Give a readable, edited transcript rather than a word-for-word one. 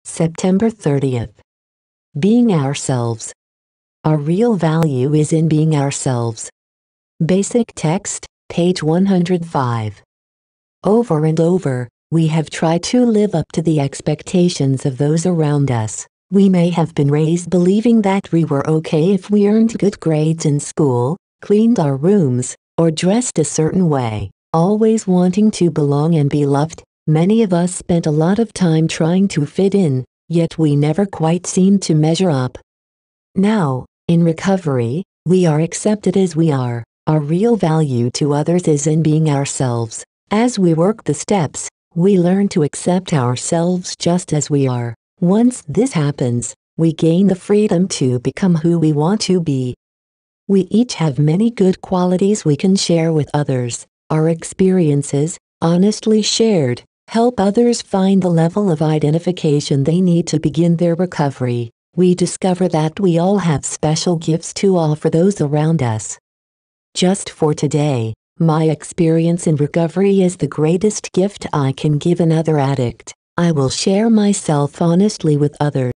September 30th. Being ourselves. Our real value is in being ourselves. Basic text, page 105. Over and over, we have tried to live up to the expectations of those around us. We may have been raised believing that we were okay if we earned good grades in school, cleaned our rooms, or dressed a certain way. Always wanting to belong and be loved, many of us spent a lot of time trying to fit in, yet we never quite seemed to measure up. Now, in recovery, we are accepted as we are. Our real value to others is in being ourselves. As we work the steps, we learn to accept ourselves just as we are. Once this happens, we gain the freedom to become who we want to be. We each have many good qualities we can share with others. Our experiences, honestly shared, help others find the level of identification they need to begin their recovery. We discover that we all have special gifts to offer those around us. Just for today, my experience in recovery is the greatest gift I can give another addict. I will share myself honestly with others.